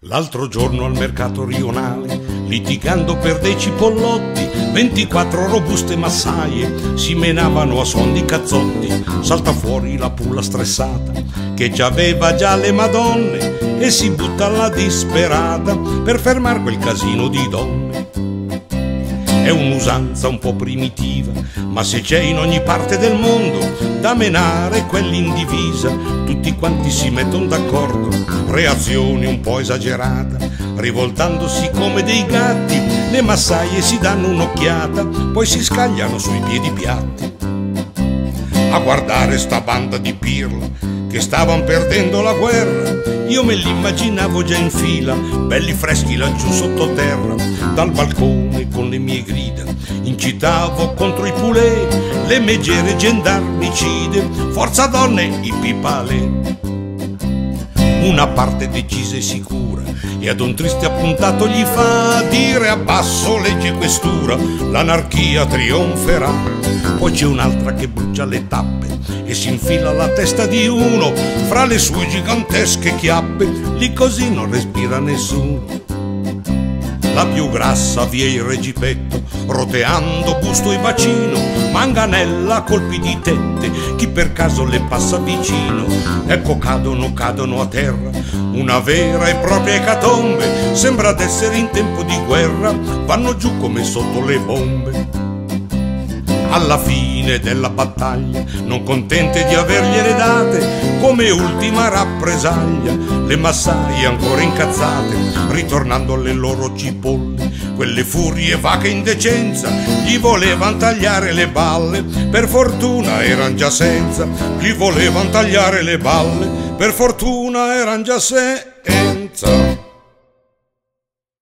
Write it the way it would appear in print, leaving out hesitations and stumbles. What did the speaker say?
L'altro giorno al mercato rionale, litigando per dei cipollotti, 24 robuste massaie si menavano a suon di cazzotti. Salta fuori la pulla stressata, che già aveva già le madonne, e si butta alla disperata per fermar quel casino di donne. È un'usanza un po' primitiva, ma se c'è in ogni parte del mondo da menare quell'indivisa, tutti quanti si mettono d'accordo. Reazione un po' esagerata, rivoltandosi come dei gatti, le massaie si danno un'occhiata, poi si scagliano sui piedi piatti. A guardare sta banda di pirla che stavan perdendo la guerra, io me li immaginavo già in fila, belli freschi laggiù sottoterra. Dal balcone con le mie grida incitavo contro i pulè, le megere gendarmicide, forza donne, i pipale. Una parte decisa e sicura, e ad un triste appuntato gli fa dire: abbasso legge questura, l'anarchia trionferà. Poi c'è un'altra che brucia le tappe e si infila alla testa di uno fra le sue gigantesche chiappe, lì così non respira nessuno. La più grassa via il regipetto, roteando busto e bacino, manganella a colpi di tette, chi per caso le passa vicino. Ecco cadono a terra, una vera e propria ecatombe, sembra d'essere in tempo di guerra, vanno giù come sotto le bombe. Alla fine della battaglia, non contente di avergliele date, come ultima rappresaglia, le massaie ancora incazzate, ritornando alle loro cipolle, quelle furie vache indecenza, gli volevan tagliare le balle, per fortuna eran già senza, gli volevan tagliare le balle, per fortuna eran già senza.